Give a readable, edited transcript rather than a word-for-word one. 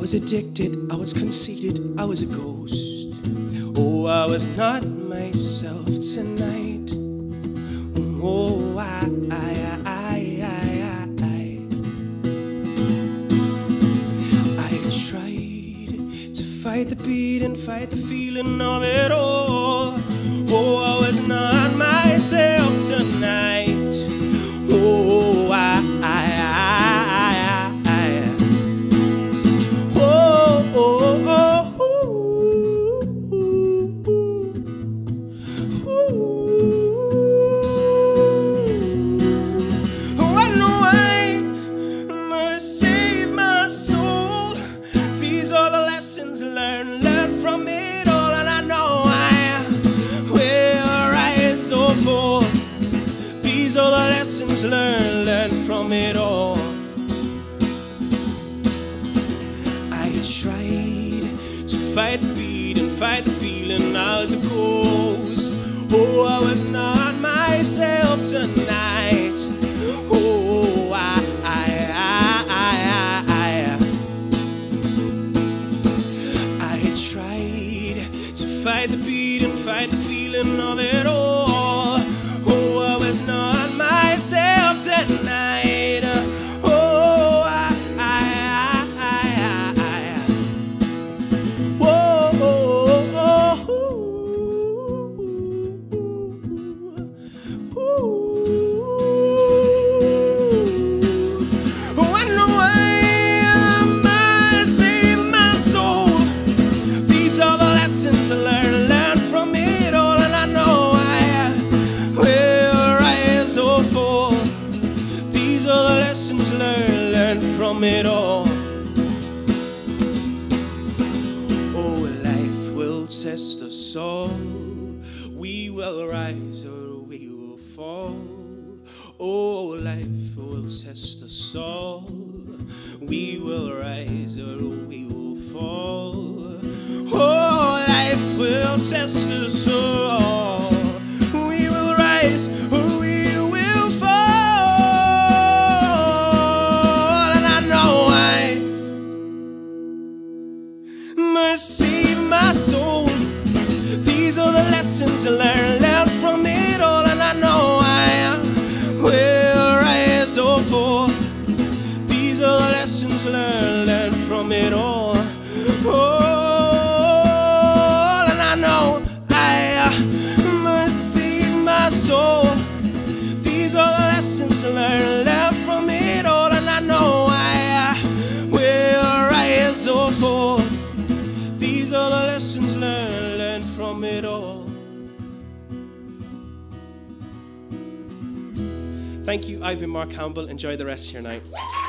was addicted, I was conceited, I was a ghost. Oh, I was not myself tonight. Oh, I tried to fight the beat and fight the feeling of it all. Oh, I was not myself tonight. Oh, learn from it all, and I know I will rise or fall. These are the lessons learn from it all. I tried to fight the beat and fight the feeling I was a ghost. Oh, I was not myself tonight. Oh, I fight the beat and fight the feeling of it all. Oh, I was not myself tonight. Oh, I know I must save my soul. These are the lessons to learn from it all, and I know I will rise or fall. These are the lessons learned from it all. Oh, life will test us all. We will rise or we will fall. Oh, life will test us all. We will rise or we will fall. Oh, life will test us all. We will rise or we will fall. And I know I must save my soul. These are the lessons I learned from it all, and I know I will rise or fall. These are the lessons learned from it all. Oh, soul. These are the lessons learned from it all, and I know I will rise or fall. These are the lessons learned from it all. Thank you, I've been Mark Campbell. Enjoy the rest of your night.